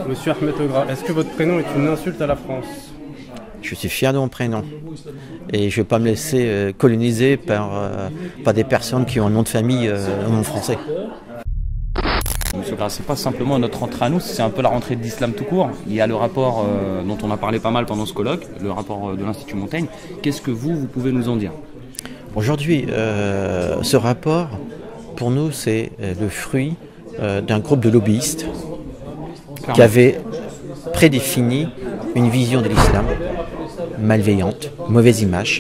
Monsieur Ahmed Ogra, est-ce que votre prénom est une insulte à la France? Je suis fier de mon prénom et je ne vais pas me laisser coloniser par des personnes qui ont un nom de famille, un nom français. Monsieur Gras, c'est pas simplement notre rentrée à nous, c'est un peu la rentrée de l'islam tout court. Il y a le rapport dont on a parlé pas mal pendant ce colloque, le rapport de l'Institut Montaigne. Qu'est-ce que vous pouvez nous en dire? Aujourd'hui, ce rapport, pour nous, c'est le fruit d'un groupe de lobbyistes qui avait prédéfini une vision de l'islam malveillante, mauvaise image,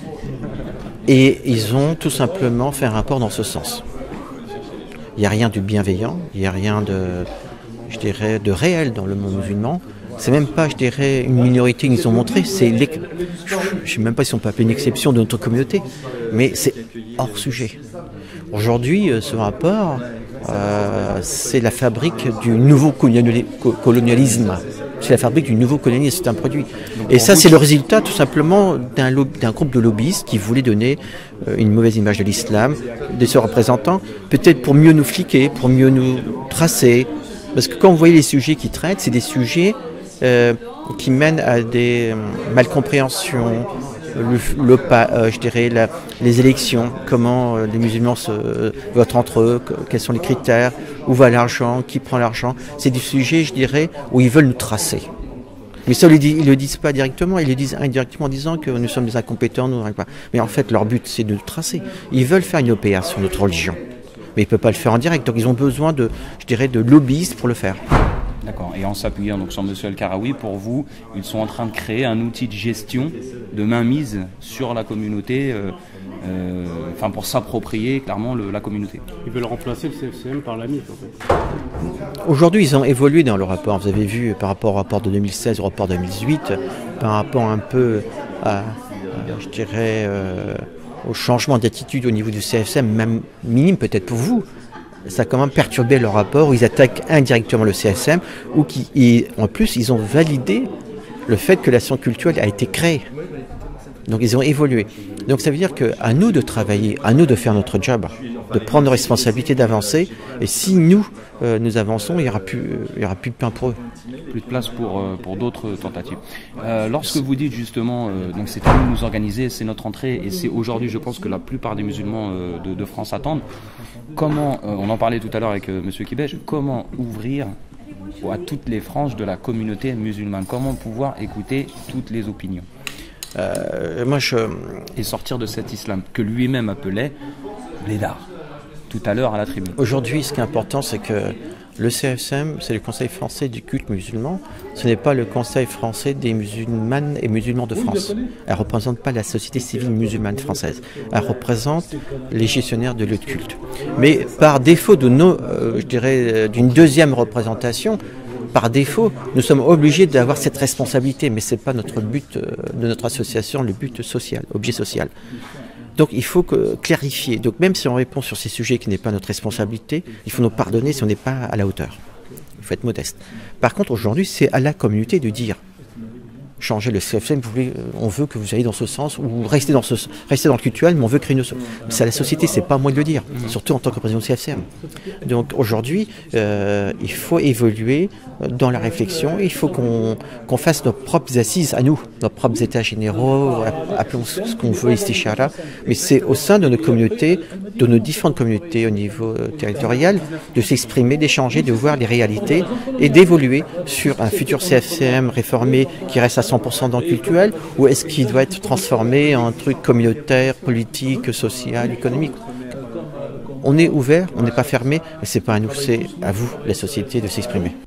et ils ont tout simplement fait un rapport dans ce sens. Il n'y a rien de bienveillant, il n'y a rien je dirais, de réel dans le monde musulman. C'est même pas, je dirais, une minorité qu'ils ont montré, je ne sais même pas si on peut appeler une exception de notre communauté, mais c'est hors sujet. Aujourd'hui, ce rapport, c'est la fabrique du nouveau colonialisme. C'est la fabrique du nouveau colonialisme, c'est un produit. Et ça, c'est le résultat tout simplement d'un groupe de lobbyistes qui voulait donner une mauvaise image de l'islam, de ses représentants, peut-être pour mieux nous fliquer, pour mieux nous tracer. Parce que quand vous voyez les sujets qu'ils traitent, c'est des sujets qui mènent à des malcompréhensions, je dirais les élections, comment les musulmans votent entre eux, quels sont les critères, où va l'argent, qui prend l'argent. C'est des sujets, je dirais, où ils veulent nous tracer. Mais ça, ils ne le disent pas directement, ils le disent indirectement en disant que nous sommes des incompétents, nous n'arrivons pas. Mais en fait, leur but, c'est de nous tracer. Ils veulent faire une OPA sur notre religion, mais ils ne peuvent pas le faire en direct. Donc ils ont besoin de lobbyistes pour le faire. D'accord. Et en s'appuyant donc sur M. El-Karaoui, pour vous, ils sont en train de créer un outil de gestion, de mainmise sur la communauté, pour s'approprier clairement la communauté. Ils veulent remplacer le CFCM par la MIF, en fait. Aujourd'hui, ils ont évolué dans le rapport. Vous avez vu par rapport au rapport de 2016 au rapport de 2018, par rapport un peu je dirais, au changement d'attitude au niveau du CFCM, même minime peut-être pour vous. Ça a quand même perturbé leur rapport où ils attaquent indirectement le CFCM et en plus ils ont validé le fait que l'action culturelle a été créée. Donc ils ont évolué. Donc ça veut dire qu'à nous de travailler, à nous de faire notre job, de prendre nos responsabilités, d'avancer. Et si nous avançons, il n'y aura plus de pain pour eux. Plus de place pour d'autres tentatives. Lorsque vous dites justement, donc c'est à nous de nous organiser, c'est notre entrée, et c'est aujourd'hui, je pense que la plupart des musulmans de France attendent. Comment, on en parlait tout à l'heure avec M. Kibej, comment ouvrir à toutes les franges de la communauté musulmane? Comment pouvoir écouter toutes les opinions? Et sortir de cet islam que lui-même appelait blédard, tout à l'heure à la tribune. Aujourd'hui, ce qui est important, c'est que le CFCM, c'est le Conseil français du culte musulman. Ce n'est pas le Conseil français des musulmanes et musulmans de France. Elle ne représente pas la société civile musulmane française. Elle représente les gestionnaires de lieux de culte. Mais par défaut d'une deuxième représentation, par défaut, nous sommes obligés d'avoir cette responsabilité, mais ce n'est pas notre but de notre association, le but social, objet social. Donc il faut clarifier. Donc même si on répond sur ces sujets qui n'est pas notre responsabilité, il faut nous pardonner si on n'est pas à la hauteur. Il faut être modeste. Par contre, aujourd'hui, c'est à la communauté de dire changer le CFCM, on veut que vous ayez dans ce sens, ou restez dans le cultuel, mais on veut créer une... C'est à la société, c'est pas à moi de le dire, surtout en tant que président du CFCM. Donc aujourd'hui, il faut évoluer dans la réflexion, il faut qu'on fasse nos propres assises à nous, nos propres états généraux, appelons ce qu'on veut, istishara, mais c'est au sein de nos communautés, de nos différentes communautés au niveau territorial, de s'exprimer, d'échanger, de voir les réalités et d'évoluer sur un futur CFCM réformé qui reste à 100% dans le cultuel, ou est-ce qu'il doit être transformé en truc communautaire, politique, social, économique? On est ouvert, on n'est pas fermé, mais c'est pas à nous, c'est à vous, la société, de s'exprimer.